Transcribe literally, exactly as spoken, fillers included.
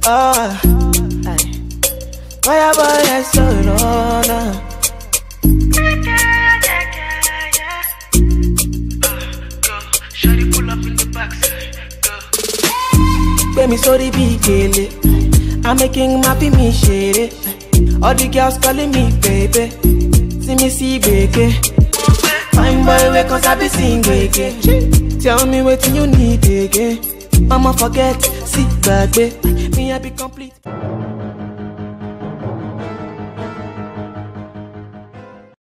Oh, aye. Fire boy, I so long. Shawty pull up in the backside, go. Baby, sorry, big girl. I'm making my me shady. All the girls calling me baby. See me see baby. Fine boy, wake cause I be sing again. Tell me what you need again. I'ma forget, see back, baby. Me I be complete.